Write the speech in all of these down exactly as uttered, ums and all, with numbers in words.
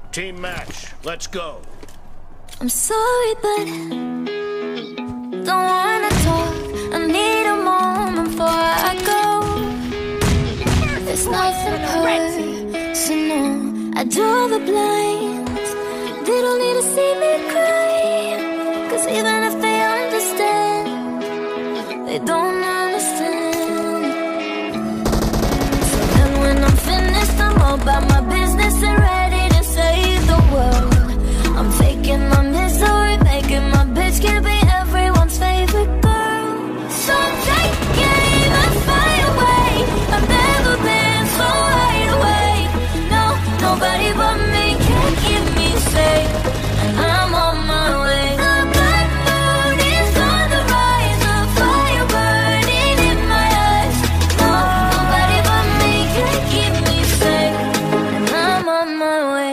Team match, let's go. I'm sorry, but don't wanna talk. I need a moment before I go. It's nothing personal. I draw the blinds. They don't need to see me cry, 'cause even if they understand, they don't understand. So then when I'm finished, I'm all about my business and ready to save the world. I'm faking my misery, making my bitch can be everyone's favorite girl. So take aim and fire away. I've never been so wide awake. No, nobody but me can keep me safe, and I'm on my way. The black moon is on the rise, a fire burning in my eyes. No, nobody but me can keep me safe, and I'm on my way.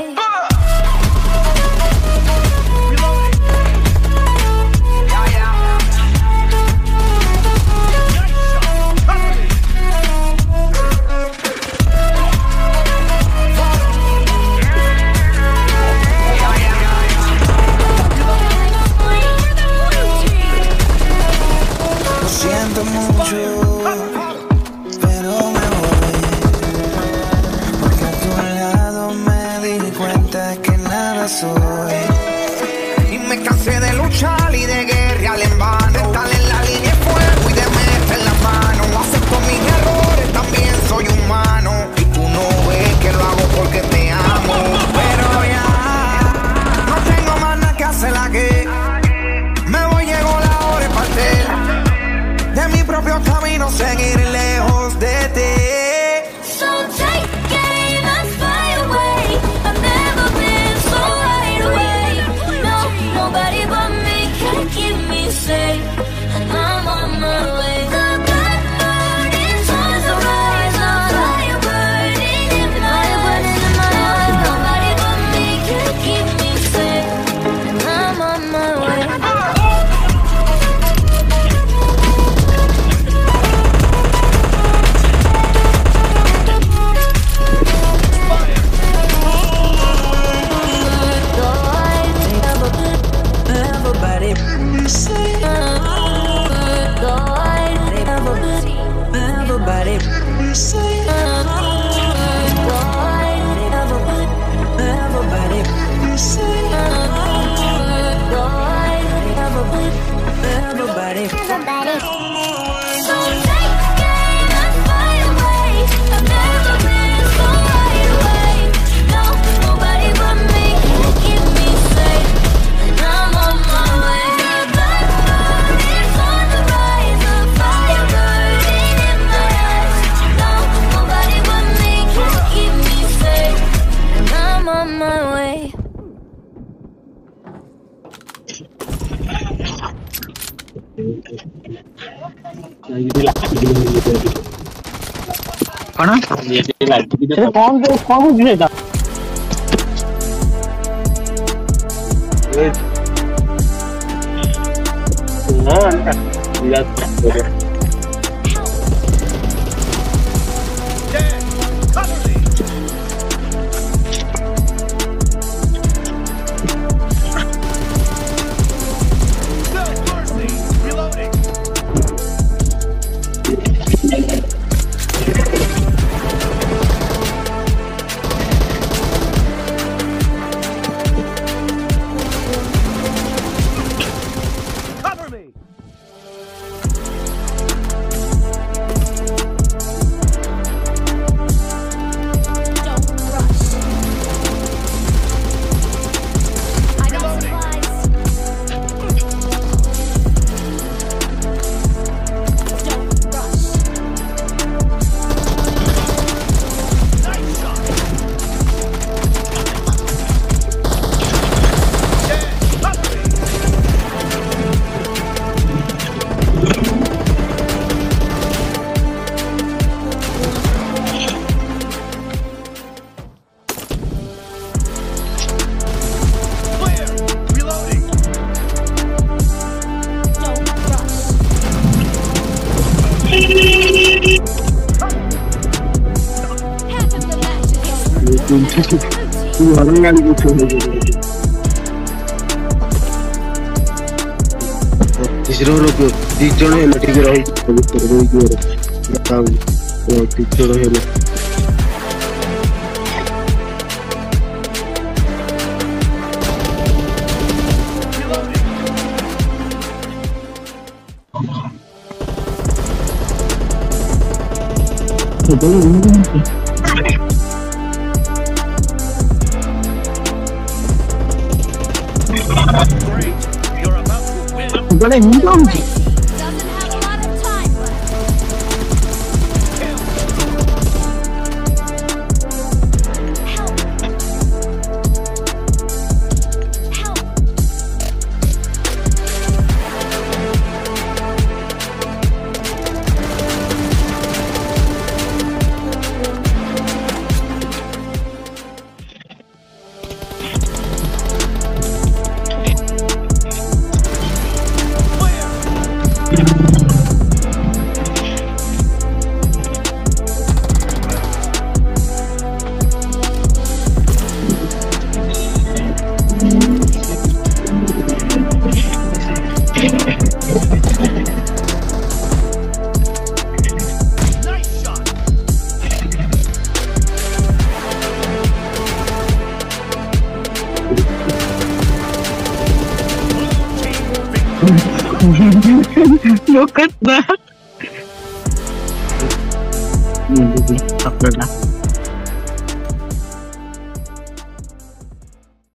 Siento mucho, pero me voy, porque a tu lado me di cuenta que nada soy. Y me cansé de luchar y de guerrear en vano, de estar en la línea de fuego y de meter la mano. Acepto mis errores, también soy humano, y tú no ves que lo hago porque te amo. Pero ya no tengo más nada que hacer aquí. Me voy, llegó la hora de partir de mi propio camino, seguir lejos de ti. So take aim and fly away. I've never been so wide awake. No, nobody but me can keep me safe, and I'm on my way. The black moon is on the rise, a fire burning in my eyes. Nobody but me can keep me safe, and I'm on my way. Everybody, everybody, everybody, everybody. So take aim and fly away. I've never been so wide awake. No, nobody but me can keep me safe, and I'm on my way. The black moon is on the rise, a fire burning in my eyes. No, nobody but me can keep me safe, and I'm on my way. कौन ये light भी तो कौन को कौन को गिरेगा ना ये Half of the match is orang kali itu तीसरा लोग तीसरा है लठी के राही पवित्र हो गया बताओ वो तीसरा है Great. You're about to win. Boleh minum je. Doesn't have a lot of time left. Help. Help. Nice shot. Look at that. Hmm, tak pernah.